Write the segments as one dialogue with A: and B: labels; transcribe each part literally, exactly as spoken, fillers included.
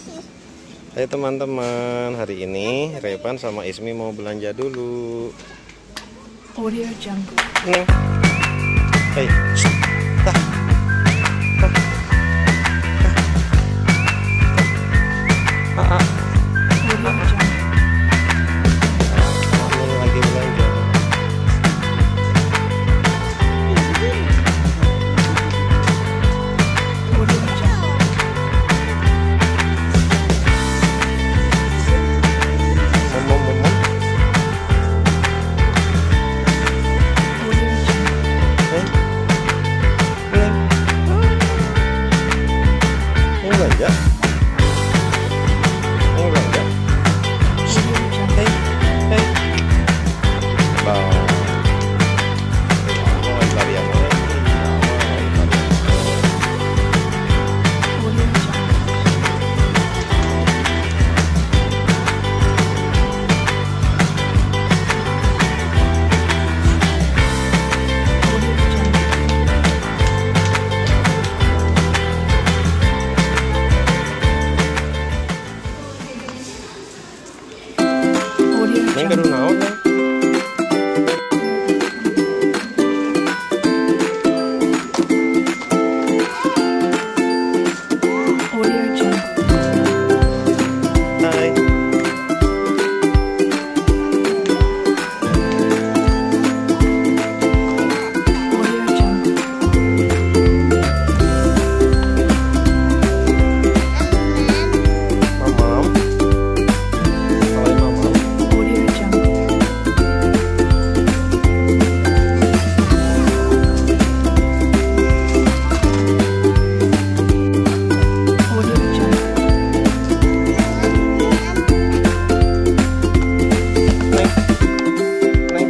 A: Hai teman-teman, hari ini Reifan sama Izmi mau belanja dulu.
B: Audio Jungle.
A: Nih. Hei. Tah. Tah. Tah. Ah, ah.
B: Audio Jungle.
A: Kamu lagi belanja.
B: Audio Jungle.
A: Mom, mom, mom.
B: Audio Jungle.
A: Hei. Nih. Mau belanja? Mau belanja?
B: Audio Jungle.
A: Hei. Hei. Bang. Mau lari yang mana?
B: Audio Jungle. Audio Jungle. Audio
A: Neng
B: Jungle.
A: baru naon, Neng?
B: Audio Jungle.
A: Hai.
B: Audio Jungle.
A: Mamam. Hai, mamam.
B: Audio Jungle. Audio Jungle.
A: Neng. Neng.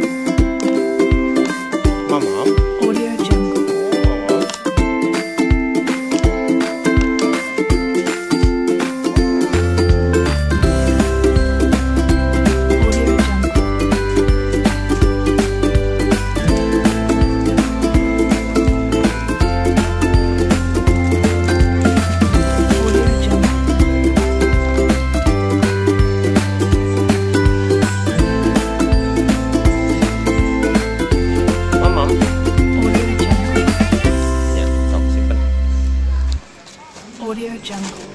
A: Mamam.
B: Audio Jungle.
A: Mamam.
B: Audio Jungle. Audio Jungle.
A: Mamam.
B: Audio Jungle.
A: Ya, sok simpen.
B: Audio Jungle.